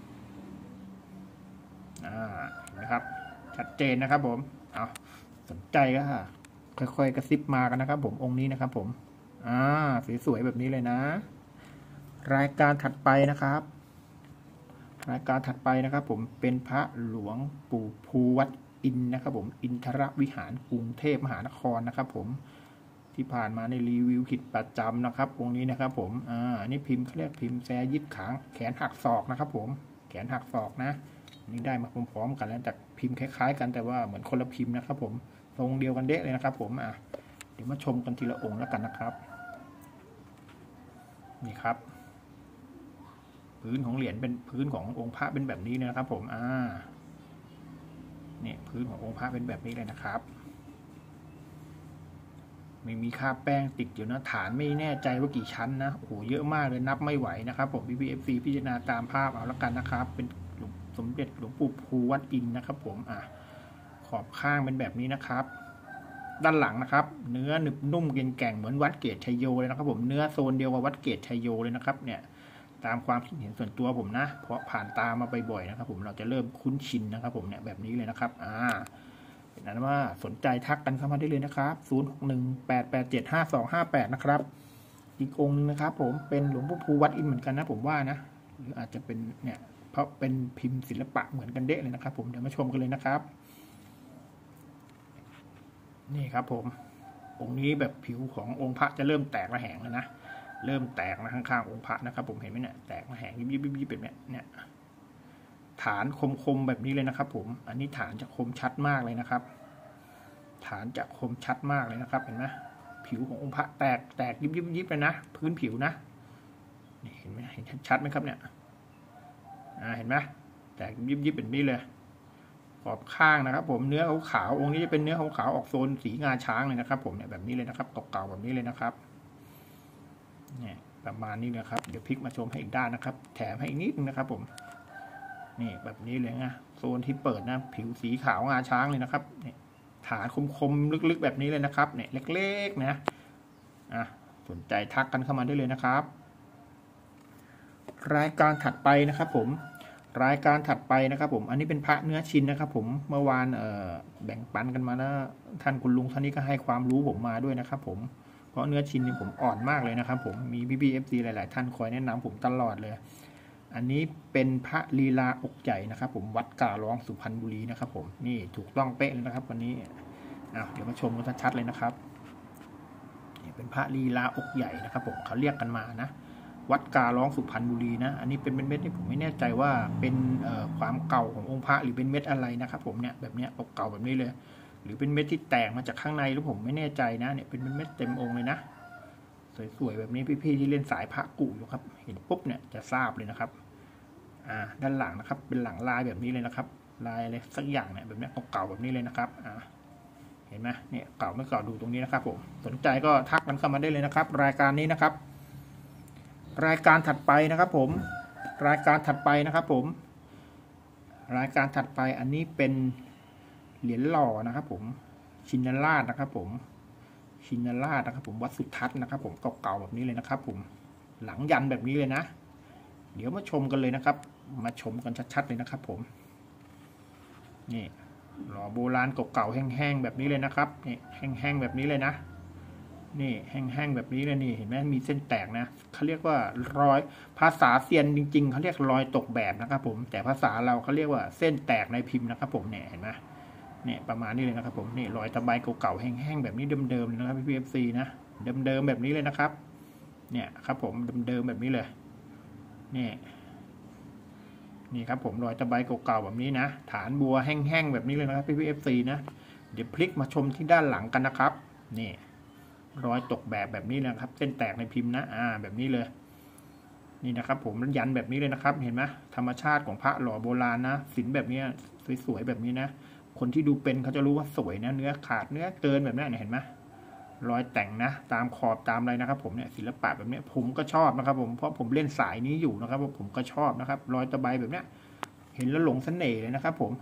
นะครับชัดเจนนะครับผมสนใจก็ค่อยๆกระซิบมากันนะครับผมองค์นี้นะครับผมสวยๆแบบนี้เลยนะรายการถัดไปนะครับรายการถัดไปนะครับผมเป็นพระหลวงปู่ภูวัดอินนะครับผมอินทรวิหารกรุงเทพมหานครนะครับผมที่ผ่านมาในรีวิวขิดประจำนะครับองค์นี้นะครับผมอันนี้พิมพ์เขาเรียกพิมพ์แซยิบขางแขนหักศอกนะครับผมแขนหักศอกนะนี่ได้มาพร้อมๆกันแล้วจากพิมพ์คล้ายๆกันแต่ว่าเหมือนคนละพิมพ์นะครับผมทรงเดียวกันเด๊ะเลยนะครับผมเดี๋ยวมาชมกันทีละองค์แล้วกันนะครับนี่ครับพื้นของเหรียญเป็นพื้นขององค์พระเป็นแบบนี้เลยนะครับผมนี่พื้นขององค์พระเป็นแบบนี้เลยนะครับไม่มีคราบแป้งติดอยู่นะฐานไม่แน่ใจว่ากี่ชั้นนะโอ้โหเยอะมากเลยนับไม่ไหวนะครับผมพี่เอฟซีพิจารณาตามภาพเอาแล้วกันนะครับเป็นสมเด็จหลวงปู่ภูวัดอินนะครับผมขอบข้างเป็นแบบนี้นะครับด้านหลังนะครับเนื้อหนึบนุ่มเกนแก่งเหมือนวัดเกตชัยโยเลยนะครับผมเนื้อโซนเดียวกับวัดเกตชัยโยเลยนะครับเนี่ยตามความคิดเห็นส่วนตัวผมนะเพราะผ่านตามาบ่อยๆนะครับผมเราจะเริ่มคุ้นชินนะครับผมเนี่ยแบบนี้เลยนะครับเป็นนั้นว่าสนใจทักกันเข้ามาได้เลยนะครับ0618875258นะครับอีกองค์นึงนะครับผมเป็นหลวงพ่อภูวัดอินเหมือนกันนะผมว่านะหรืออาจจะเป็นเนี่ยเพราะเป็นพิมพ์ศิลปะเหมือนกันเด๊ะเลยนะครับผมเดี๋ยวมาชมกันเลยนะครับนี่ครับผมองค์นี้แบบผิวขององค์พระจะเริ่มแตกระแหงแล้วนะเริ่มแตกนะข้างๆองค์พระนะครับผมเห็นไหมเนี่ยแตกระแหงยิบๆเป็นเนี่ยฐานคมๆแบบนี้เลยนะครับผมอันนี้ฐานจะคมชัดมากเลยนะครับฐานจะคมชัดมากเลยนะครับเห็นไหมผิวขององค์พระแตกยิบเลยนะพื้นผิวนะนี่เห็นไหมเห็นชัดไหมครับเนี่ยเห็นไหมแตกยิบเป็นนี้เลยขอบข้างนะครับผมเนื้อขาวองค์นี้จะเป็นเนื้อขาวออกโซนสีงาช้างเลยนะครับผมเนี่ยแบบนี้เลยนะครับเก่าๆแบบนี้เลยนะครับเนี่ยประมาณนี้นะครับเดี๋ยวพลิกมาชมให้อีกด้านนะครับแถมให้อีกนิดนึงนะครับผมนี่แบบนี้เลยนะโซนที่เปิดนะผิวสีขาวงาช้างเลยนะครับเนี่ยฐานคมๆลึกๆแบบนี้เลยนะครับเนี่ยเล็กๆนะสนใจทักกันเข้ามาได้เลยนะครับรายการถัดไปนะครับผมรายการถัดไปนะครับผมอันนี้เป็นพระเนื้อชิ้นนะครับผมเมื่อวานแบ่งปันกันมาแล้วท่านคุณลุงท่านนี้ก็ให้ความรู้ผมมาด้วยนะครับผมเพราะเนื้อชิ้นนี่ผมอ่อนมากเลยนะครับผมมีพี่ๆ FC หลายๆท่านคอยแนะนำผมตลอดเลยอันนี้เป็นพระลีลาอกใหญ่นะครับผมวัดกาล้องสุพรรณบุรีนะครับผมนี่ถูกต้องเป๊ะเลยนะครับวันนี้เดี๋ยวมาชมกันชัดๆเลยนะครับนี่เป็นพระลีลาอกใหญ่นะครับผมเขาเรียกกันมานะวัดกาล้องสุพรรณบุรีนะอันนี้เป็นเม็ดนี่ผมไม่แน่ใจว่าเป็นความเก่าขององค์พระหรือเป็นเม็ดอะไรนะครับผมเนี่ยแบบเนี้ยเก่าๆแบบนี้เลยหรือเป็นเม็ดที่แตกมาจากข้างในหรือผมไม่แน่ใจนะเนี่ยเป็นเม็ดเต็มองค์เลยนะสวยๆแบบนี้พี่ๆที่เล่นสายพระกุอยู่ครับเห็นปุ๊บเนี่ยจะทราบเลยนะครับด้านหลังนะครับเป็นหลังลายแบบนี้เลยนะครับลายอะไรสักอย่างเนี่ยแบบนี้เก่าๆแบบนี้เลยนะครับเห็นไหมเนี่ยเก่าไม่เก่าดูตรงนี้นะครับผมสนใจก็ทักกันเข้ามาได้เลยนะครับรายการนี้นะครับรายการถัดไปนะครับผมรายการถัดไปนะครับผมรายการถัดไปอันนี้เป็นเหรียญหล่อนะครับผมชินราชนะครับผมชินราชนะครับผมวัดสุทัศน์นะครับผมเก่าๆแบบนี้เลยนะครับผมหลังยันแบบนี้เลยนะเดี๋ยวมาชมกันเลยนะครับมาชมกันชัดๆเลยนะครับผมนี่หล่อโบราณเก่าๆแห้งๆแบบนี้เลยนะครับนี่แห้งๆแบบนี้เลยนะนี่แห้งๆแบบนี้เลยนี่เห็นไหมมีเส้นแตกนะเขาเรียกว่ารอยภาษาเซียนจริงๆเขาเรียกรอยตกแบบนะครับผมแต่ภาษาเราเขาเรียกว่าเส้นแตกในพิมพ์นะครับผมเนี่ยเห็นไหมเนี่ยประมาณนี้เลยนะครับผมนี่รอยตะไบเก่าๆแห้งๆแบบนี้เดิมๆเลยนะครับพี่PFCนะเดิมๆแบบนี้เลยนะครับเนี่ยครับผมเดิมๆแบบนี้เลยนี่ครับผมรอยตะไบเก่าๆแบบนี้นะฐานบัวแห้งๆแบบนี้เลยนะครับPFCนะเดี๋ยวพลิกมาชมที่ด้านหลังกันนะครับนี่รอยตกแบบนี้นะครับเส้นแตกในพิมพ์นะแบบนี้เลยนี่นะครับผมยันแบบนี้เลยนะครับเห็นไหมธรรมชาติของพระหล่อโบราณนะศิลป์แบบนี้สวยๆแบบนี้นะคนที่ดูเป็นเขาจะรู้ว่าสวยนะเนื้อขาดเนื้อเกินแบบนี้เห็นไหมรอยแต่งนะตามขอบตามอะไรนะครับผมเนี่ยศิลปะแบบนี้ผมก็ชอบนะครับผมเพราะผมเล่นสายนี้อยู่นะครับผมก็ชอบนะครับรอยตะไบแบบนี้เห็นแล้วหลงเสน่ห์เลยนะครับผม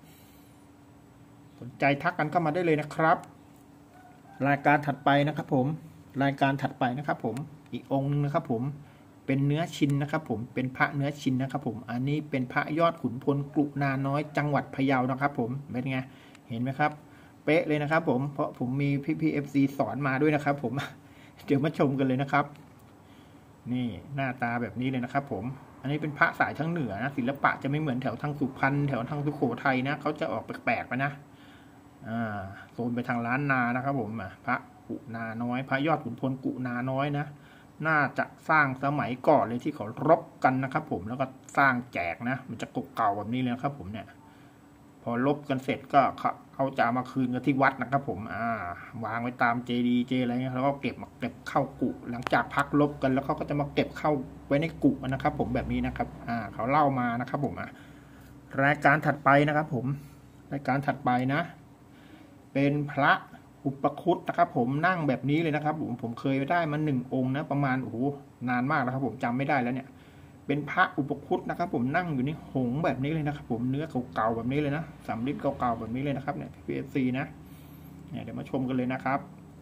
สนใจทักกันเข้ามาได้เลยนะครับรายการถัดไปนะครับผมรายการถัดไปนะครับผมอีกองค์นึงนะครับผมเป็นเนื้อชินนะครับผมเป็นพระเนื้อชินนะครับผมอันนี้เป็นพระยอดขุนพลกรุนาน้อยจังหวัดพะเยานะครับผมเป็นไงเห็นไหมครับเป๊ะเลยนะครับผมเพราะผมมีพี่PFCสอนมาด้วยนะครับผมเดี๋ยวมาชมกันเลยนะครับนี่หน้าตาแบบนี้เลยนะครับผมอันนี้เป็นพระสายทางเหนือนะศิลปะจะไม่เหมือนแถวทางสุพรรณแถวทางสุโขทัยนะเขาจะออกแปลกๆไปนะโซนไปทางล้านนานะครับผมพระกุนาน้อยพระยอดขุนพลกุนาน้อยนะน่าจะสร้างสมัยก่อนเลยที่เขารบกันนะครับผมแล้วก็สร้างแจกนะมันจะเก่าแบบนี้เลยครับผมเนี่ยพอลบกันเสร็จก็เขาจะมาคืนกันที่วัดนะครับผมวางไว้ตามเจดีย์อะไรเงี้ยแล้วก็เก็บเข้ากุหลังจากพักลบกันแล้วเขาก็จะมาเก็บเข้าไว้ในกุนะครับผมแบบนี้นะครับเขาเล่ามานะครับผมรายการถัดไปนะครับผมรายการถัดไปนะเป็นพระอุปคุตนะครับผมนั่งแบบนี้เลยนะครับผมเคยได้มา1 องค์นะประมาณนานมากแล้วครับผมจำไม่ได้แล้วเนี่ยเป็นพระอุปคุตนะครับผมนั่งอยู่ในหงแบบนี้เลยนะครับผมเนื้อเก่าๆแบบนี้เลยนะสำริดเก่าๆแบบนี้เลยนะครับเนี่ยPFCนะเนี่ยเดี๋ยวมาชมกันเลยนะครับ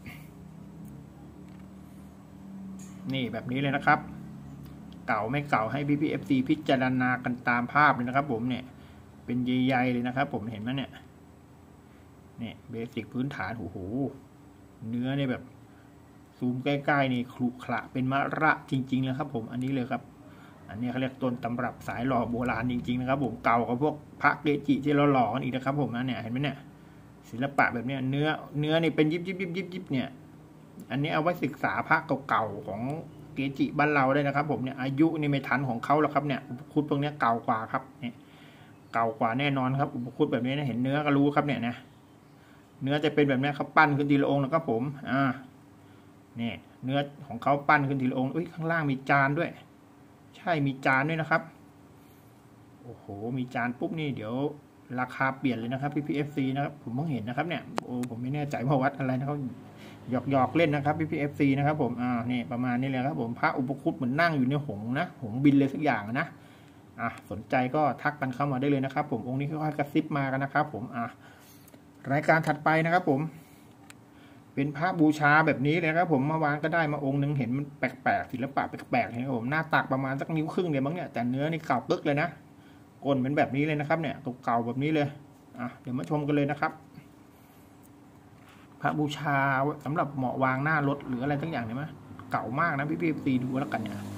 นี่แบบนี้เลยนะครับเก่าไม่เก่าให้PFCพิจารณากันตามภาพเลยนะครับผมเนี่ยเป็นใหญ่ๆเลยนะครับผมเห็นไหมเนี่ยเบสิกพื้นฐานเนื้อเนี่ยแบบซูมใกล้ๆนี่ครุขระเป็นมะระจริงๆเลยครับผมอันนี้เลยครับอันนี้เขาเรียกต้นตำรับสายหล่อโบราณจริงๆนะครับผมเก่ากว่าพวกพระเกจิที่เราหล่อกันอีกนะครับผมเนี่ยเห็นไหมเนี่ยศิลปะแบบนี้เนื้อนี่เป็นยิบเนี่ยอันนี้เอาไว้ศึกษาพระเก่าๆของเกจิบ้านเราได้นะครับผมเนี่ยอายุนี่ไม่ทันของเขาแล้วครับเนี่ยอุปคุตพวกนี้เก่ากว่าครับเนี่ยเก่ากว่าแน่นอนครับอุปคุตแบบนี้นะเห็นเนื้อก็รู้ครับเนี่ยนะเนื้อจะเป็นแบบนี้เขาปั้นขึ้นทีละองค์นะครับผมเนี่ยเนื้อของเขาปั้นขึ้นทีละองค์ข้างล่างมีจานด้วยใช่มีจานด้วยนะครับโอ้โหมีจานปุ๊บนี่เดี๋ยวราคาเปลี่ยนเลยนะครับPFCนะครับผมเพิ่งเห็นนะครับเนี่ยผมไม่แน่ใจว่าวัดอะไรนะครับหยอกเล่นนะครับPFCนะครับผมนี่ประมาณนี้เลยครับผมพระอุปคุตเหมือนนั่งอยู่ในหงนะหงบินเลยสักอย่างนะสนใจก็ทักกันเข้ามาได้เลยนะครับผมองค์นี้ค่อยๆกระซิบมากันนะครับผมรายการถัดไปนะครับผมเป็นพระบูชาแบบนี้เลยครับผมมาวางก็ได้มาองค์นึงเห็นมันแปลกๆศิลปะแปลกๆนะครับผมหน้าตักประมาณสักนิ้วครึ่งเลยมั้งเนี่ยแต่เนื้อนี่เก่าปึ๊กเลยนะก้นเป็นแบบนี้เลยนะครับเนี่ยเก่าแบบนี้เลยเดี๋ยวมาชมกันเลยนะครับพระบูชาสำหรับเหมาะวางหน้ารถหรืออะไรทั้งอย่างเนี่ยมั้ยเก่ามากนะPFCดูแล้วกันเนี่ย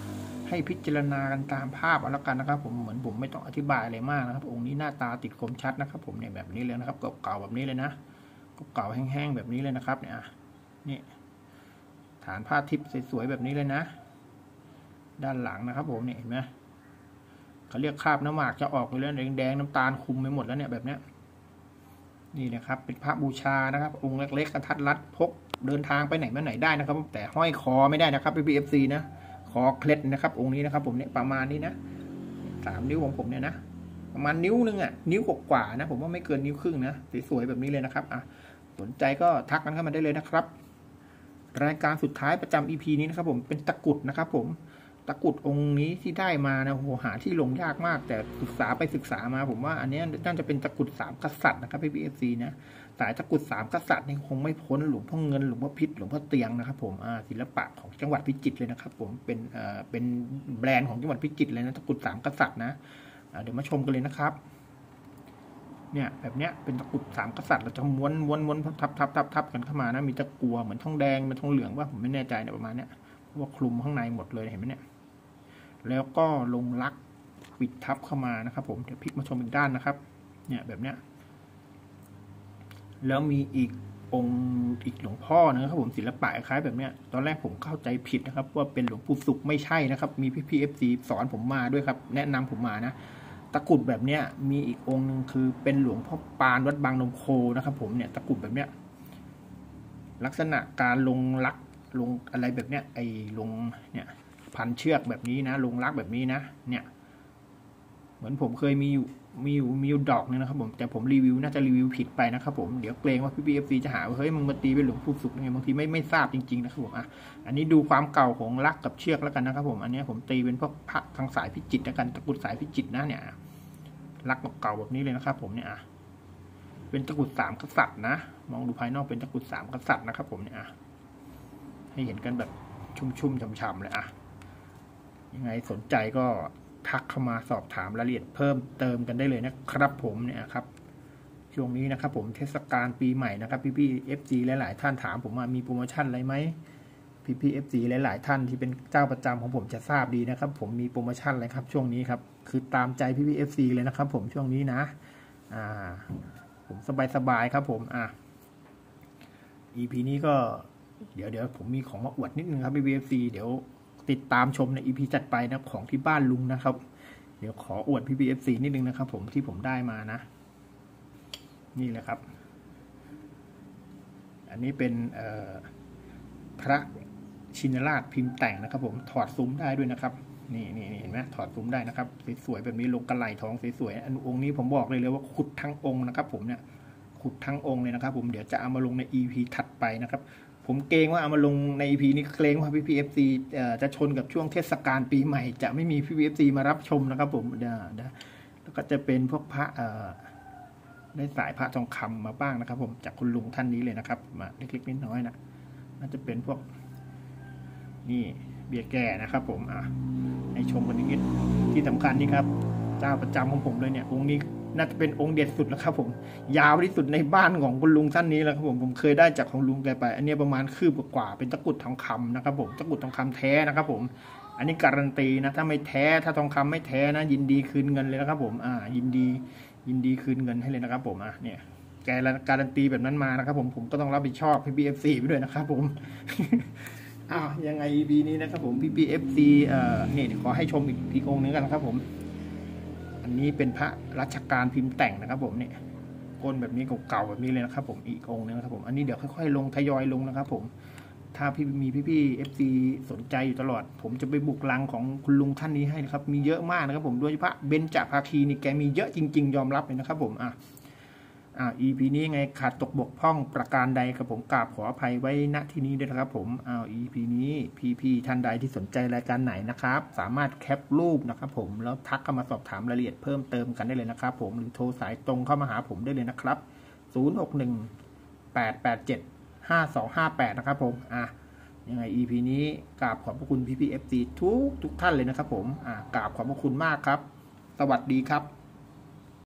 ให้พิจารณากันตามภาพเอาละกันนะครับผมเหมือนผมไม่ต้องอธิบายอะไรมากนะครับองค์นี้หน้าตาติดคมชัดนะครับผมเนี่ยแบบนี้เลยนะครับเก่าๆแบบนี้เลยนะเก่าๆแห้งๆแบบนี้เลยนะครับเนี่ยนี่ฐานผ้าทิพย์สวยๆแบบนี้เลยนะด้านหลังนะครับผมเนี่ยเห็นไหมเขาเรียกคราบน้ำหมากจะออกเลยแดงๆน้ำตาลคุมไปหมดแล้วเนี่ยแบบเนี้ยนี่นะครับเป็นพระบูชานะครับองค์เล็กๆกระทัดรัดพกเดินทางไปไหนมาไหนได้นะครับแต่ห้อยคอไม่ได้นะครับPPFCนะคอเคล็ดนะครับองค์นี้นะครับผมเนี่ยประมาณนี้นะ3 นิ้วของผมเนี่ยนะประมาณนิ้วนึงอ่ะนิ้วกว่านะผมว่าไม่เกินนิ้วครึ่งนะสวยๆแบบนี้เลยนะครับสนใจก็ทักกันเข้ามาได้เลยนะครับรายการสุดท้ายประจำ EP นี้นะครับผมเป็นตะกุดนะครับผมตะกุดองค์นี้ที่ได้มานะโหหาที่ลงยากมากแต่ศึกษามาผมว่าอันนี้น่าจะเป็นตะกุด3 กษัตริย์นะครับPPFCนะสายตะกุด3 กษัตริย์นี่คงไม่พ้นหลวงพ่อเงินหลวงพ่อพิษหลวงพ่อเตียงนะครับผมศิลปะของจังหวัดพิจิตรเลยนะครับผมเป็นแบรนด์ของจังหวัดพิจิตรเลยนะตะกุด3 กษัตริย์นะเดี๋ยวมาชมกันเลยนะครับเนี่ยแบบเนี้ยเป็นตะกุด3 กษัตริย์เราจะม้วนทับกันเข้ามานะมีตะกัวเหมือนทองแดงเป็นทองเหลืองว่าผมไม่แน่ใจเนี่ยประมาณเนี้ยว่าคลุมข้างในหมดเลยเห็นไหมเนี่ยแล้วก็ลงลักปิดทับเข้ามานะครับผมเดี๋ยวพลิกมาชมอีกด้านนะครับเนี่ยแบบเนี้ยแล้วมีอีกองค์อีกหลวงพ่อนะครับผมศิลปะคล้ายแบบเนี้ยตอนแรกผมเข้าใจผิดนะครับว่าเป็นหลวงปู่ศุกร์ไม่ใช่นะครับมีPPFCสอนผมมาด้วยครับแนะนำผมมานะตะกุดแบบเนี้ยมีอีกองค์นึงคือเป็นหลวงพ่อปานวัดบางนมโคนะครับผมเนี่ยตะกุดแบบเนี้ยลักษณะการลงลักลงอะไรแบบเนี้ยลงเนี่ยพันเชือกแบบนี้นะลงลักแบบนี้นะเนี่ยเหมือนผมเคยมีอยู่ดอกนึงนะครับผมแต่ผมรีวิวน่าจะรีวิวผิดไปนะครับผมเดี๋ยวเกรงว่าPPFCจะหาว่าเฮ้ยมึงมาตีเป็นหลวงปู่ศุกร์ไงบางทีไม่ทราบจริงๆนะครับผมอันนี้ดูความเก่าของลักกับเชือกแล้วกันนะครับผมอันนี้ผมตีเป็นพวกพระทางสายพิจิตรแล้วกันตะกุดสายพิจิตรนะเนี่ยลักเก่าแบบนี้เลยนะครับผมเนี่ยเป็นตะกุด3 กษัตริย์นะมองดูภายนอกเป็นตะกุด3 กษัตริย์นะครับผมเนี่ยให้เห็นกันแบบชุ่มๆฉ่ำๆเลยยังไงสนใจก็ทักเข้ามาสอบถามรายละเอียดเพิ่มเติมกันได้เลยนะครับผมเนี่ยครับช่วงนี้นะครับผมเทศกาลปีใหม่นะครับPPFCหลายๆท่านถามผมว่ามีโปรโมชั่นอะไรไหมPPFCหลายๆท่านที่เป็นเจ้าประจำของผมจะทราบดีนะครับผมมีโปรโมชั่นอะไรครับช่วงนี้ครับคือตามใจPPFCเลยนะครับผมช่วงนี้นะผมสบายๆครับผมEP นี้ก็เดี๋ยวผมมีของมาอวดนิดนึงครับPPFCเดี๋ยวติดตามชมใน EP จัดไปนะของที่บ้านลุงนะครับเดี๋ยวขออวดPPFCนิดนึงนะครับผมที่ผมได้มานะนี่แหละครับอันนี้เป็นพระชินราชพิมพ์แต่งนะครับผมถอดซุ้มได้ด้วยนะครับนี่เห็นไหมถอดซุ้มได้นะครับสวยๆแบบนี้ลงกระไหล่ทองสวยๆอันองค์นี้ผมบอกเลยว่าขุดทั้งองค์นะครับผมเนี่ยขุดทั้งองค์เลยนะครับผมเดี๋ยวจะเอามาลงใน EP ถัดไปนะครับผมเกรงว่าเอามาลงใน EP นี้เกรงว่าPPFCจะชนกับช่วงเทศกาลปีใหม่จะไม่มี PPFC มารับชมนะครับผมแล้วก็จะเป็นพวกพระได้สายพระทองคำมาบ้างนะครับผมจากคุณลุงท่านนี้เลยนะครับมาเล็กๆน้อยๆนะน่าจะเป็นพวกนี่เบียร์แก่นะครับผมให้ชมกันนิดที่สำคัญนี่ครับเจ้าประจำของผมเลยเนี่ยองค์นี้น่าจะเป็นองค์เด็ดสุดแล้วครับผมยาวที่สุดในบ้านของคุณลุงท่านนี้แล้วครับผมเคยได้จากของลุงแกไปอันนี้ประมาณคืบกว่าเป็นตะกุดทองคำนะครับผมตะกุดทองคำแท้นะครับผมอันนี้การันตีนะถ้าไม่แท้ถ้าทองคำไม่แท้นะยินดีคืนเงินเลยนะครับผมยินดีคืนเงินให้เลยนะครับผมเนี่ยแกการันตีแบบนั้นมานะครับผมก็ต้องรับผิดชอบPPFCไปด้วยนะครับผมยังไง EP นี้นะครับผมPPFCนี่ขอให้ชมอีกองค์นึงกันนะครับผมอันนี้เป็นพระรัชกาลพิมพ์แต่งนะครับผมเนี่ยก้นแบบนี้เก่าๆแบบนี้เลยนะครับผมอีกองค์นึงนะครับผมอันนี้เดี๋ยวค่อยๆลงทยอยลงนะครับผมถ้ามีพี่FC สนใจอยู่ตลอดผมจะไปบุกลังของคุณลุงท่านนี้ให้นะครับมีเยอะมากนะครับผมโดยเฉพาะเบญจภาคีนี่แกมีเยอะจริงๆยอมรับเลยนะครับผมEP นี้ไงขาดตกบกพร่องประการใดครับผมกราบขออภัยไว้ณที่นี้ด้วยนะครับผม EP นี้พี่ท่านใดที่สนใจรายการไหนนะครับสามารถแคปรูปนะครับผมแล้วทักเข้ามาสอบถามรายละเอียดเพิ่มเติมกันได้เลยนะครับผมหรือโทรสายตรงเข้ามาหาผมได้เลยนะครับ0618875258นะครับผมยังไง EP นี้กราบขอบพระคุณPPFCทุกท่านเลยนะครับผมกราบขอบพระคุณมากครับสวัสดีครับ